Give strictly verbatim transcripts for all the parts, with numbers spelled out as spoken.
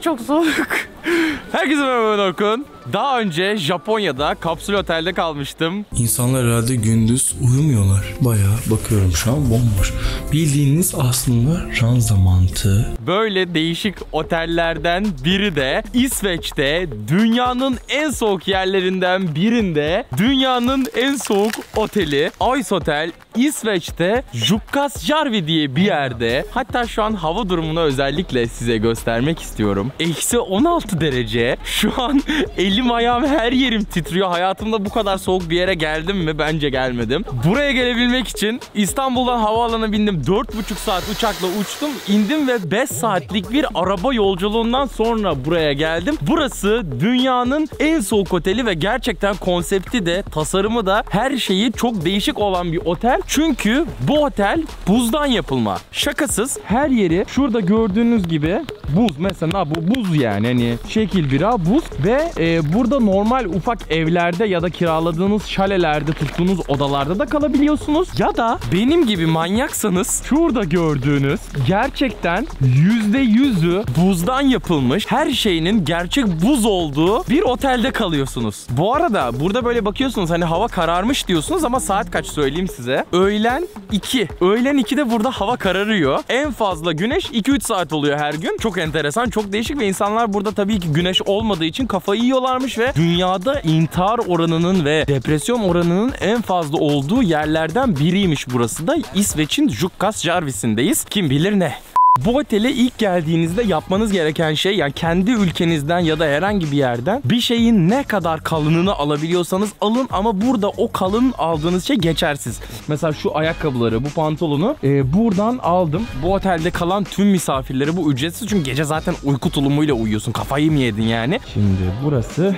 çok soğuk. Herkese merhaba, ben Orkun. Daha önce Japonya'da kapsül otelde kalmıştım. İnsanlar herhalde gündüz uyumuyorlar. Bayağı bakıyorum şu an bomboş. Bildiğiniz aslında ranza mantığı. Böyle değişik otellerden biri de İsveç'te, dünyanın en soğuk yerlerinden birinde, dünyanın en soğuk oteli Ice Hotel İsveç'te Jukkasjärvi diye bir yerde. Hatta şu an hava durumunu özellikle size göstermek istiyorum. Eksi on altı derece. Şu an elim ayağım her yerim titriyor. Hayatımda bu kadar soğuk bir yere geldim mi? Bence gelmedim. Buraya gelebilmek için İstanbul'dan havaalanına bindim. dört buçuk saat uçakla uçtum. İndim ve beş saatlik bir araba yolculuğundan sonra buraya geldim. Burası dünyanın en soğuk oteli ve gerçekten konsepti de, tasarımı da, her şeyi çok değişik olan bir otel. Çünkü bu otel buzdan yapılma. Şakasız, her yeri şurada gördüğünüz gibi buz. Mesela bu buz, yani hani şekil bira buz ve e, burada normal ufak evlerde ya da kiraladığınız şalelerde, tuttuğunuz odalarda da kalabiliyorsunuz. Ya da benim gibi manyaksanız şurada gördüğünüz gerçekten yüzde yüzü buzdan yapılmış, her şeyinin gerçek buz olduğu bir otelde kalıyorsunuz. Bu arada burada böyle bakıyorsunuz, hani hava kararmış diyorsunuz ama saat kaç söyleyeyim size. Öğlen iki. Öğlen ikide burada hava kararıyor. En fazla güneş iki üç saat oluyor her gün. Çok enteresan, çok değişik ve insanlar burada tabii ki güneş olmadığı için kafayı yiyorlarmış ve dünyada intihar oranının ve depresyon oranının en fazla olduğu yerlerden biriymiş burası da. İsveç'in Jukkasjärvi'sindeyiz. Kim bilir ne? Bu otele ilk geldiğinizde yapmanız gereken şey, yani kendi ülkenizden ya da herhangi bir yerden bir şeyin ne kadar kalınını alabiliyorsanız alın, ama burada o kalın aldığınız şey geçersiz. Mesela şu ayakkabıları, bu pantolonu e, buradan aldım. Bu otelde kalan tüm misafirlere bu ücretsiz, çünkü gece zaten uyku tulumuyla uyuyorsun. Kafayı mı yedin yani? Şimdi burası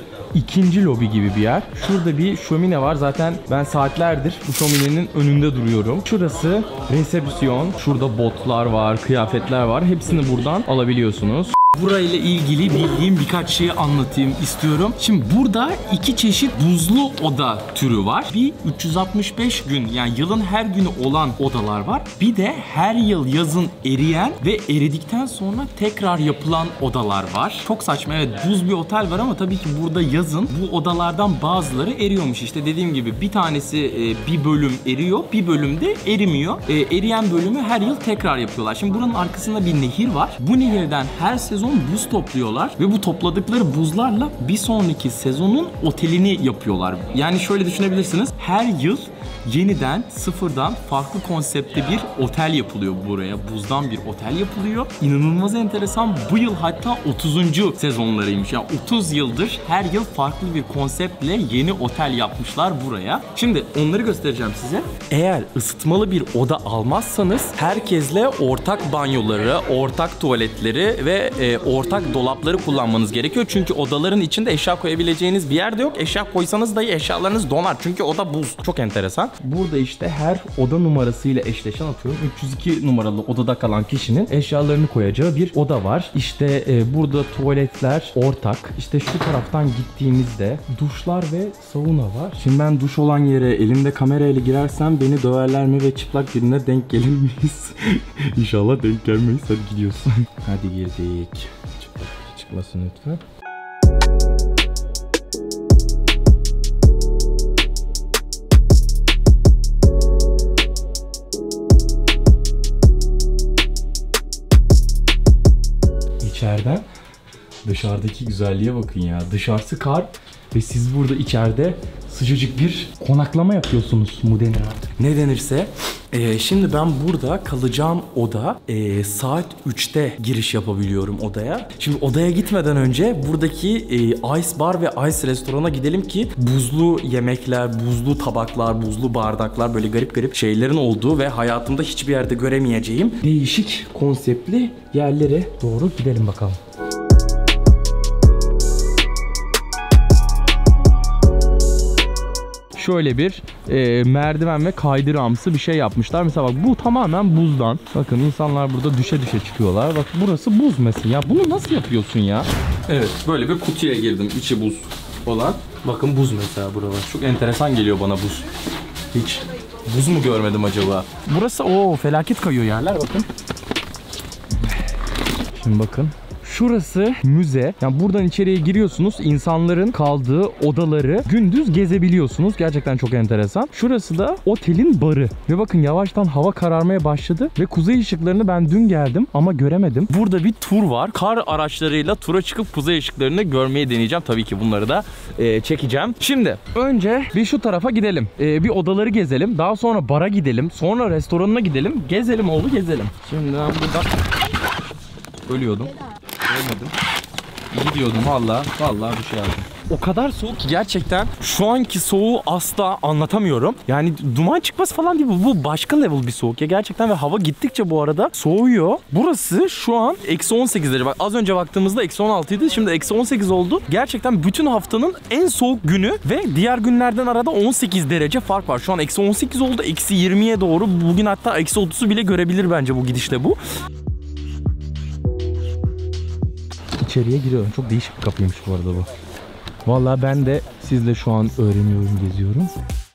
İkinci lobi gibi bir yer. Şurada bir şömine var. Zaten ben saatlerdir bu şöminenin önünde duruyorum. Şurası resepsiyon. Şurada botlar var, kıyafetler var. Hepsini buradan alabiliyorsunuz. Burayla ilgili bildiğim birkaç şeyi anlatayım istiyorum. Şimdi burada iki çeşit buzlu oda türü var. Bir üç yüz altmış beş gün, yani yılın her günü olan odalar var. Bir de her yıl yazın eriyen ve eridikten sonra tekrar yapılan odalar var. Çok saçma, evet, buz bir otel var ama tabii ki burada yazın bu odalardan bazıları eriyormuş. İşte dediğim gibi bir tanesi e, bir bölüm eriyor, bir bölümde erimiyor. E, eriyen bölümü her yıl tekrar yapıyorlar. Şimdi buranın arkasında bir nehir var. Bu nehirden her sezon buz topluyorlar ve bu topladıkları buzlarla bir sonraki sezonun otelini yapıyorlar. Yani şöyle düşünebilirsiniz. Her yıl yeniden sıfırdan farklı konseptte bir otel yapılıyor buraya. Buzdan bir otel yapılıyor. İnanılmaz enteresan. Bu yıl hatta otuzuncu sezonlarıymış. Yani otuz yıldır her yıl farklı bir konseptle yeni otel yapmışlar buraya. Şimdi onları göstereceğim size. Eğer ısıtmalı bir oda almazsanız herkesle ortak banyoları, ortak tuvaletleri ve e, ortak dolapları kullanmanız gerekiyor. Çünkü odaların içinde eşya koyabileceğiniz bir yer de yok. Eşya koysanız dahi eşyalarınız donar. Çünkü oda buz. Çok enteresan. Burada işte her oda numarasıyla eşleşen, atıyorum üç yüz iki numaralı odada kalan kişinin eşyalarını koyacağı bir oda var. İşte e, burada tuvaletler ortak. İşte şu taraftan gittiğimizde duşlar ve sauna var. Şimdi ben duş olan yere elimde kamerayla girersem beni döverler mi ve çıplak birine denk gelir miyiz? İnşallah denk gelmeyiz. Hadi gidiyorsun. Hadi girdik. Çıplak biri çıkmasın lütfen. İçeriden dışarıdaki güzelliğe bakın ya. Dışarısı kar ve siz burada içeride sıcacık bir konaklama yapıyorsunuz mu denir artık. Ne denirse. Ee, şimdi ben burada kalacağım oda e, saat üçte giriş yapabiliyorum odaya. Şimdi odaya gitmeden önce buradaki e, Ice Bar ve Ice Restorana gidelim ki buzlu yemekler, buzlu tabaklar, buzlu bardaklar, böyle garip garip şeylerin olduğu ve hayatımda hiçbir yerde göremeyeceğim değişik konseptli yerlere doğru gidelim bakalım. Şöyle bir e, merdiven ve kaydıramsı bir şey yapmışlar. Mesela bak, bu tamamen buzdan. Bakın insanlar burada düşe düşe çıkıyorlar. Bak burası buz mesela. Ya bunu nasıl yapıyorsun ya? Evet, böyle bir kutuya girdim. İçi buz olan. Bakın buz mesela buralar. Çok enteresan geliyor bana buz. Hiç buz mu görmedim acaba? Burası o felaket kayıyor yerler, bakın. Şimdi bakın. Şurası müze. Yani buradan içeriye giriyorsunuz. İnsanların kaldığı odaları gündüz gezebiliyorsunuz. Gerçekten çok enteresan. Şurası da otelin barı. Ve bakın yavaştan hava kararmaya başladı. Ve kuzey ışıklarını ben dün geldim ama göremedim. Burada bir tur var. Kar araçlarıyla tura çıkıp kuzey ışıklarını görmeyi deneyeceğim. Tabii ki bunları da e, çekeceğim. Şimdi önce bir şu tarafa gidelim. E, bir odaları gezelim. Daha sonra bara gidelim. Sonra restoranına gidelim. Gezelim oğlu gezelim. Şimdi ben burada ölüyordum. Ölmedim. İyi diyordum valla. Valla bir şey aldım. O kadar soğuk ki gerçekten şu anki soğuğu asla anlatamıyorum. Yani duman çıkması falan değil bu. Bu başka level bir soğuk ya gerçekten ve hava gittikçe bu arada soğuyor. Burası şu an eksi on sekiz derece. Bak az önce baktığımızda eksi on altı idi. Şimdi eksi on sekiz oldu. Gerçekten bütün haftanın en soğuk günü ve diğer günlerden arada on sekiz derece fark var. Şu an eksi on sekiz oldu. Eksi yirmiye doğru. Bugün hatta eksi otuzu bile görebilir bence bu gidişle bu. İçeriye giriyorum. Çok değişik bir kapıymış bu arada bu. Vallahi ben de sizle şu an öğreniyorum, geziyorum.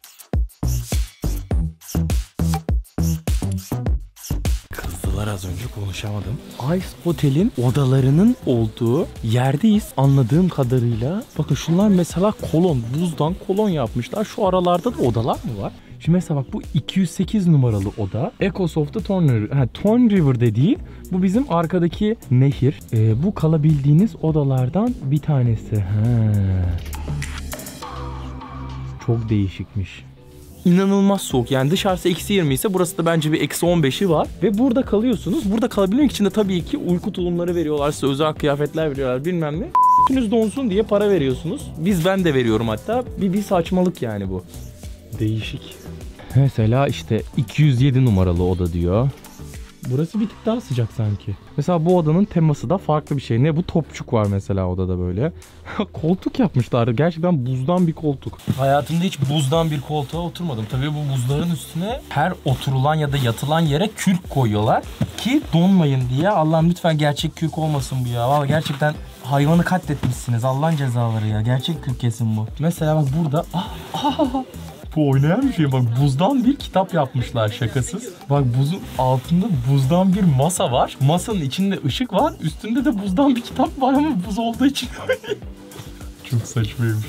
Kızdılar az önce, konuşamadım. Ice Hotel'in odalarının olduğu yerdeyiz anladığım kadarıyla. Bakın şunlar mesela kolon, buzdan kolon yapmışlar. Şu aralarda da odalar mı var? Şimdi mesela bak bu iki yüz sekiz numaralı oda. Echoes of the Torn River. Ha, Torn River de değil. Bu bizim arkadaki nehir. Ee, bu kalabildiğiniz odalardan bir tanesi. Ha. Çok değişikmiş. İnanılmaz soğuk. Yani dışarısı eksi yirmi ise burası da bence bir eksi on beşi var. Ve burada kalıyorsunuz. Burada kalabilmek için de tabii ki uyku tulumları veriyorlar. Size özel kıyafetler veriyorlar bilmem ne. Üstünüz donsun diye para veriyorsunuz. Biz ben de veriyorum hatta. Bir, bir saçmalık yani bu. Değişik. Mesela işte iki yüz yedi numaralı oda diyor. Burası bir tık daha sıcak sanki. Mesela bu odanın teması da farklı bir şey. Ne bu topçuk var mesela odada böyle. Koltuk yapmışlar. Gerçekten buzdan bir koltuk. Hayatımda hiç buzdan bir koltuğa oturmadım. Tabii bu buzların üstüne her oturulan ya da yatılan yere kürk koyuyorlar. Ki donmayın diye. Allah'ım lütfen gerçek kürk olmasın bu ya. Vallahi gerçekten hayvanı katletmişsiniz. Allah'ın cezaları ya. Gerçek kürk kesin bu. Mesela bak burada. Ah, ah, bu oynayan bir şey. Bak buzdan bir kitap yapmışlar şakasız. Bak buzun altında buzdan bir masa var. Masanın içinde ışık var. Üstünde de buzdan bir kitap var ama buz olduğu için çok saçmaymış.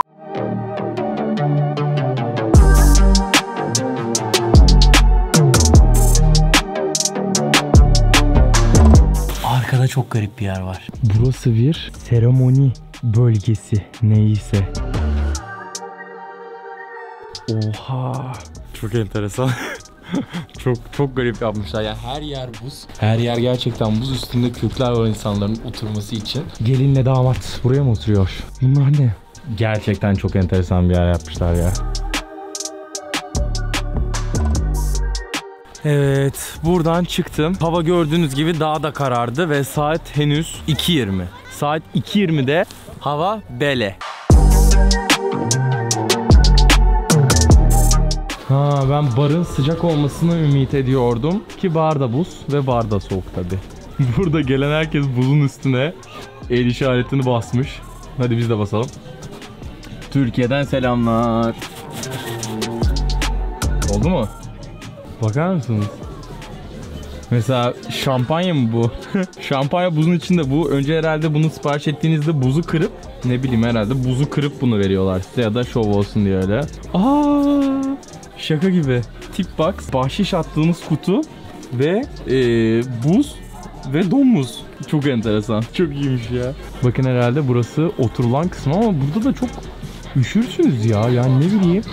Arkada çok garip bir yer var. Burası bir seremoni bölgesi neyse. Oha. Çok enteresan. çok çok garip yapmışlar. Yani her yer buz. Her yer gerçekten buz, üstünde kökler var insanların oturması için. Gelinle damat buraya mı oturuyor? Bunlar ne? Gerçekten çok enteresan bir yer yapmışlar ya. Evet, buradan çıktım. Hava gördüğünüz gibi daha da karardı ve saat henüz iki yirmi. Saat iki yirmide hava bele. Ha, ben barın sıcak olmasını ümit ediyordum ki bar da buz ve bar da soğuk tabi. Burada gelen herkes buzun üstüne el işaretini basmış. Hadi biz de basalım. Türkiye'den selamlar. Oldu mu? Bakar mısınız? Mesela şampanya mı bu? Şampanya buzun içinde bu. Önce herhalde bunu sipariş ettiğinizde buzu kırıp, ne bileyim herhalde buzu kırıp bunu veriyorlar size ya da şov olsun diye öyle. Aa! Şaka gibi. Tip box, bahşiş attığınız kutu ve ee, buz ve domuz. Çok enteresan. Çok iyiymiş ya. Bakın herhalde burası oturulan kısmı ama burada da çok üşürsünüz ya. Yani ne bileyim.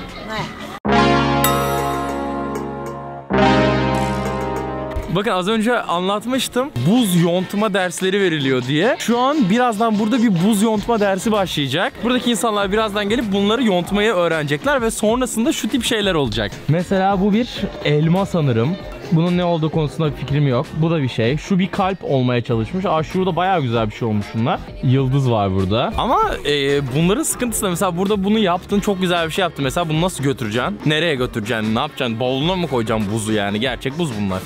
Bakın az önce anlatmıştım. Buz yontma dersleri veriliyor diye. Şu an birazdan burada bir buz yontma dersi başlayacak. Buradaki insanlar birazdan gelip bunları yontmayı öğrenecekler ve sonrasında şu tip şeyler olacak. Mesela bu bir elma sanırım. Bunun ne olduğu konusunda fikrim yok. Bu da bir şey. Şu bir kalp olmaya çalışmış. Aa, şurada bayağı güzel bir şey olmuş şunlar. Yıldız var burada. Ama e, bunların sıkıntısı da mesela burada bunu yaptın, çok güzel bir şey yaptın. Mesela bunu nasıl götüreceksin? Nereye götüreceksin? Ne yapacaksın? Bavuluna mı koyacaksın buzu yani? Gerçek buz bunlar.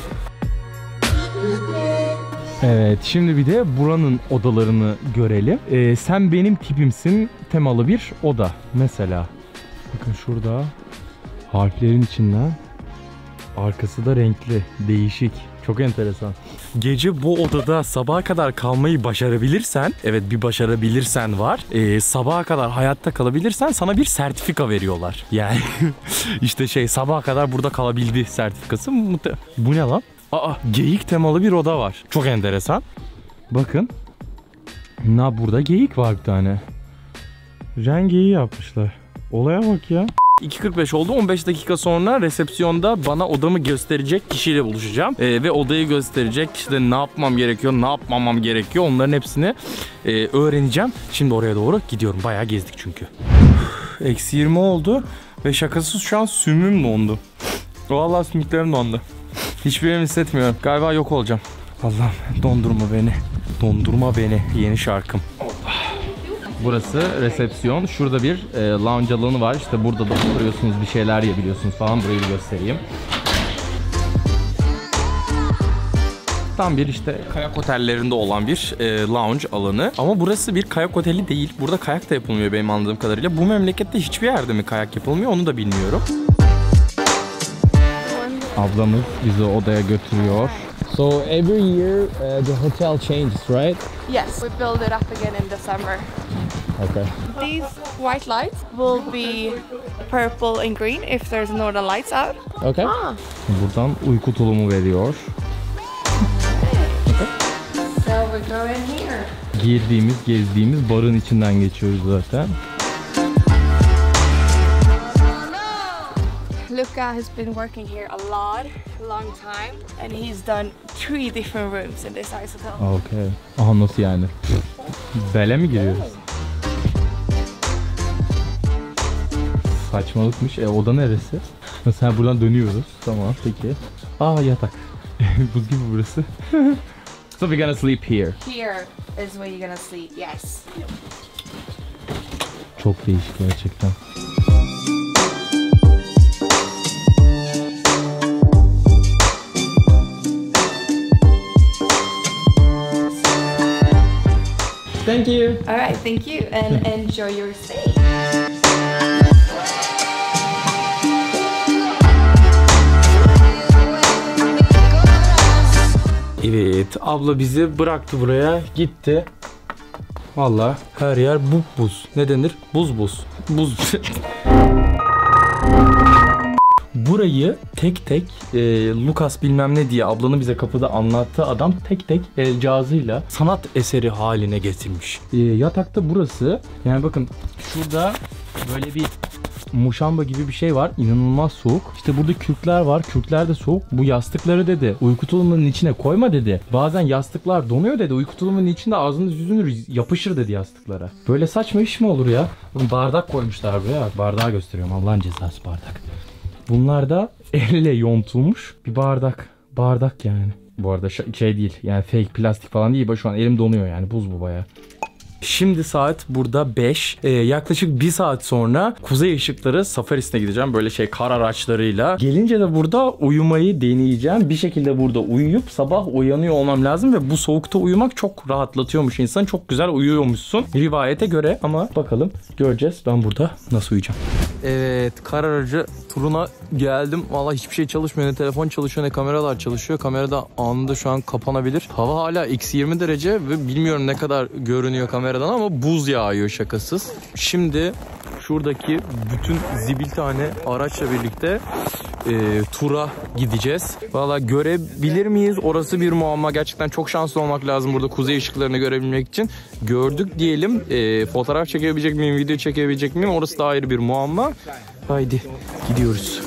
Evet, şimdi bir de buranın odalarını görelim. Ee, sen benim tipimsin temalı bir oda mesela. Bakın şurada harflerin içinden, arkası da renkli, değişik. Çok enteresan. Gece bu odada sabaha kadar kalmayı başarabilirsen, evet bir başarabilirsen var. Ee, sabaha kadar hayatta kalabilirsen sana bir sertifika veriyorlar. Yani işte şey sabaha kadar burada kalabildi sertifikası. Bu ne lan? Aa, geyik temalı bir oda var. Çok enteresan. Bakın. Na burada geyik var bir tane. Ren geyiği yapmışlar. Olaya bak ya. iki kırk beş oldu. on beş dakika sonra resepsiyonda bana odamı gösterecek kişiyle buluşacağım. Ee, ve odayı gösterecek işte ne yapmam gerekiyor, ne yapmamam gerekiyor. Onların hepsini e, öğreneceğim. Şimdi oraya doğru gidiyorum. Bayağı gezdik çünkü. Eksi yirmi oldu. Ve şakasız şu an sümüm dondu. Vallahi sümüklerim dondu. Hiçbir yerim hissetmiyorum. Galiba yok olacağım. Allah'ım dondurma beni. Dondurma beni. Yeni şarkım. Burası resepsiyon. Şurada bir e, lounge alanı var. İşte burada da oturuyorsunuz, bir şeyler yiyebiliyorsunuz falan. Burayı bir göstereyim. Tam bir işte kayak otellerinde olan bir e, lounge alanı. Ama burası bir kayak oteli değil. Burada kayak da yapılmıyor benim anladığım kadarıyla. Bu memlekette hiçbir yerde mi kayak yapılmıyor onu da bilmiyorum. Ablamız bizi odaya götürüyor. So every year uh, the hotel changes, right? Yes, we build it up again in December. Okay. These white lights will be purple and green if there's northern lights out. Okay. Ah. Buradan uyku tulumu veriyor. Okay. So we go in here. Girdiğimiz, gezdiğimiz barın içinden geçiyoruz zaten. Luca has been working here a lot, long time, and he's done three different rooms in this ice hotel. Okay. Aha nasıl yani? Bele mi giriyoruz? Saçmalıkmış. E oda neresi? Mesela buradan dönüyoruz. Tamam peki. Aa yatak. Buz gibi burası. So we're gonna sleep here. Here is where you're gonna sleep, yes. Çok değişik gerçekten. Thank you. All right, thank you, and enjoy your stay. Evet, abla bizi bıraktı buraya, gitti. Vallahi her yer buz buz. Ne denir? Buz buz. Buz. Burayı tek tek e, Lucas bilmem ne diye ablanın bize kapıda anlattığı adam tek tek el cihazıyla sanat eseri haline getirmiş. E, yatakta burası. Yani bakın şurada böyle bir muşamba gibi bir şey var. İnanılmaz soğuk. İşte burada kürkler var. Kürkler de soğuk. Bu yastıkları dedi uyku tulumunun içine koyma dedi. Bazen yastıklar donuyor dedi. Uyku tulumunun içinde ağzınız yüzünüz yapışır dedi yastıklara. Böyle saçma iş mi olur ya? Bardak koymuşlar buraya. Bardağı gösteriyorum. Allah'ın cezası bardak. Bunlar da elle yontulmuş bir bardak. Bardak yani. Bu arada şey değil yani fake plastik falan değil. Şu an elim donuyor yani buz bu bayağı. Şimdi saat burada beş. Ee, yaklaşık bir saat sonra Kuzey Işıkları Safaris'ine gideceğim. Böyle şey kar araçlarıyla. Gelince de burada uyumayı deneyeceğim. Bir şekilde burada uyuyup sabah uyanıyor olmam lazım. Ve bu soğukta uyumak çok rahatlatıyormuş insan. Çok güzel uyuyormuşsun rivayete göre. Ama bakalım göreceğiz ben burada nasıl uyuyacağım. Evet, kar aracı turuna geldim. Vallahi hiçbir şey çalışmıyor. Ne telefon çalışıyor ne kameralar çalışıyor. Kamerada anında şu an kapanabilir. Hava hala eksi yirmi derece ve bilmiyorum ne kadar görünüyor kameradan ama buz yağıyor şakasız. Şimdi şuradaki bütün zibil tane araçla birlikte e, tura gideceğiz. Vallahi görebilir miyiz? Orası bir muamma. Gerçekten çok şanslı olmak lazım burada kuzey ışıklarını görebilmek için. Gördük diyelim. E, fotoğraf çekebilecek miyim? Video çekebilecek miyim? Orası da ayrı bir muamma. Haydi gidiyoruz.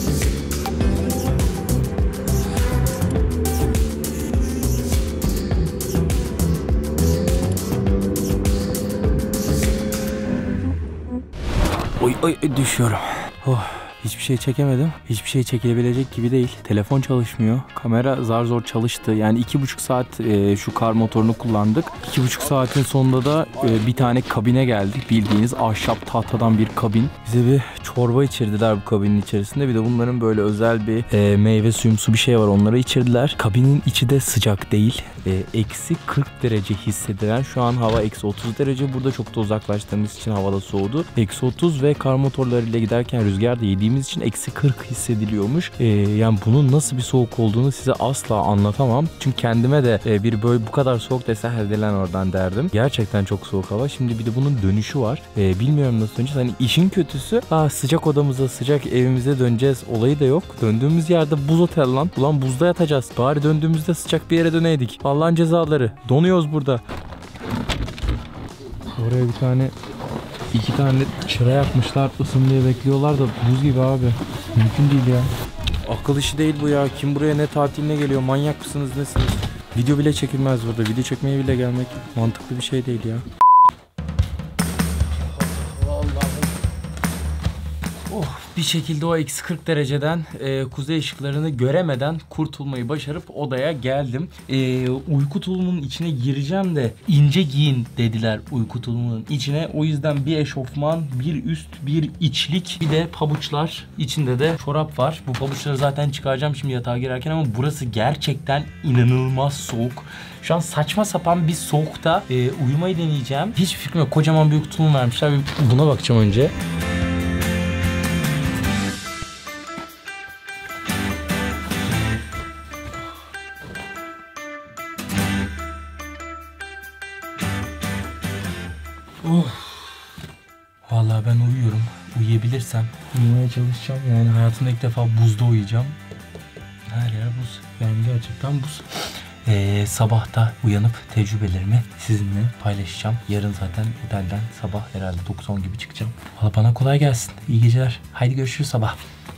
Oy oy düşüyorum. Oh, hiçbir şey çekemedim. Hiçbir şey çekilebilecek gibi değil. Telefon çalışmıyor. Kamera zar zor çalıştı. Yani iki buçuk saat e, şu kar motorunu kullandık. İki buçuk saatin sonunda da e, bir tane kabine geldik. Bildiğiniz ahşap tahtadan bir kabin. Bize bir çorba içirdiler bu kabinin içerisinde. Bir de bunların böyle özel bir e, meyve suyumsu bir şey var. Onları içirdiler. Kabinin içi de sıcak değil. e, eksi kırk derece hissedilen, şu an hava eksi otuz derece. Burada çok da uzaklaştığımız için havada soğudu. Eksi otuz ve kar motorlarıyla giderken rüzgar da yediğimiz için eksi kırk hissediliyormuş. E, yani bunun nasıl bir soğuk olduğunu size asla anlatamam. Çünkü kendime de e, bir böyle bu kadar soğuk dese hadi lan oradan derdim. Gerçekten çok soğuk hava. Şimdi bir de bunun dönüşü var. E, bilmiyorum nasıl döneceğiz. Hani işin kötüsü aa, sıcak odamıza, sıcak evimize döneceğiz olayı da yok. Döndüğümüz yerde buz otel lan. Ulan buzda yatacağız. Bari döndüğümüzde sıcak bir yere döneydik. Allah'ın cezaları. Donuyoruz burada. Oraya bir tane iki tane çıra yapmışlar. Isın diye bekliyorlar da buz gibi abi. Mümkün değil ya. Akıl işi değil bu ya. Kim buraya ne tatiline geliyor? Manyak mısınız nesiniz? Video bile çekilmez burada. Video çekmeye bile gelmek mantıklı bir şey değil ya. Oh, bir şekilde o eksi kırk dereceden e, kuzey ışıklarını göremeden kurtulmayı başarıp odaya geldim. E, uyku tulumunun içine gireceğim de ince giyin dediler uyku tulumunun içine. O yüzden bir eşofman, bir üst, bir içlik, bir de pabuçlar. İçinde de çorap var. Bu pabuçları zaten çıkaracağım şimdi yatağa girerken ama burası gerçekten inanılmaz soğuk. Şu an saçma sapan bir soğukta e, uyumayı deneyeceğim. Hiçbir fikrim yok. Kocaman bir uyku tulumu vermişler. Buna bakacağım önce. Oh. Vallahi ben uyuyorum. Uyuyabilirsem uyumaya çalışacağım. Yani hayatımda ilk defa buzda uyuyacağım. Her yer buz. Yani gerçekten buz. Ee, sabah da uyanıp tecrübelerimi sizinle paylaşacağım. Yarın zaten otelden sabah herhalde dokuz on gibi çıkacağım. Valla bana kolay gelsin. İyi geceler. Haydi görüşürüz sabah.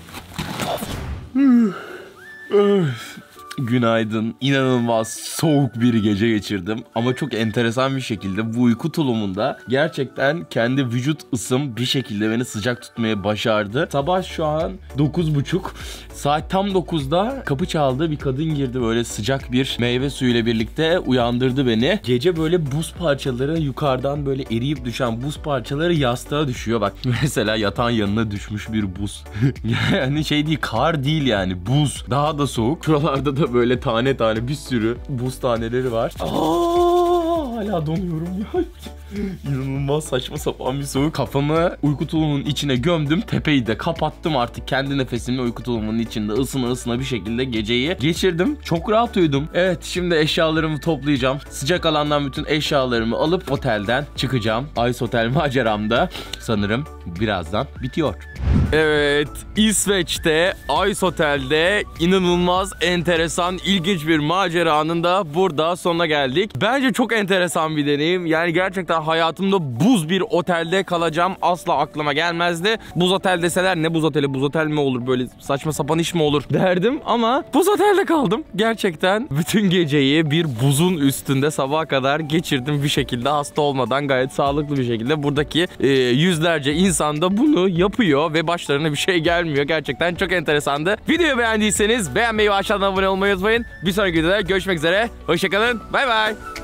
Günaydın. İnanılmaz soğuk bir gece geçirdim. Ama çok enteresan bir şekilde bu uyku tulumunda gerçekten kendi vücut ısım bir şekilde beni sıcak tutmaya başardı. Sabah şu an dokuz buçuk. Saat tam dokuzda kapı çaldı. Bir kadın girdi, böyle sıcak bir meyve suyuyla birlikte uyandırdı beni. Gece böyle buz parçaları, yukarıdan böyle eriyip düşen buz parçaları yastığa düşüyor. Bak mesela yatağın yanına düşmüş bir buz. Yani şey değil, kar değil yani, buz. Daha da soğuk. Şuralarda da böyle tane tane bir sürü buz taneleri var. Aa, hala donuyorum ya. İnanılmaz saçma sapan bir soğuk. Kafamı uyku tulumunun içine gömdüm. Tepeyi de kapattım artık. Kendi nefesimle uyku tulumunun içinde ısına ısına bir şekilde geceyi geçirdim. Çok rahat uyudum. Evet, şimdi eşyalarımı toplayacağım. Sıcak alandan bütün eşyalarımı alıp otelden çıkacağım. Ice Hotel maceramda sanırım birazdan bitiyor. Evet, İsveç'te Ice Hotel'de inanılmaz enteresan, ilginç bir maceranın da burada sonuna geldik. Bence çok enteresan bir deneyim. Yani gerçekten hayatımda buz bir otelde kalacağım asla aklıma gelmezdi. Buz otel deseler ne buz oteli, buz otel mi olur, böyle saçma sapan iş mi olur derdim ama buz otelde kaldım. Gerçekten bütün geceyi bir buzun üstünde sabaha kadar geçirdim bir şekilde, hasta olmadan gayet sağlıklı bir şekilde. Buradaki e, yüzlerce insan da bunu yapıyor ve başlarına bir şey gelmiyor. Gerçekten çok enteresandı. Videoyu beğendiyseniz beğenmeyi ve aşağıdan abone olmayı unutmayın. Bir sonraki videoda görüşmek üzere. Hoşçakalın. Bay bay.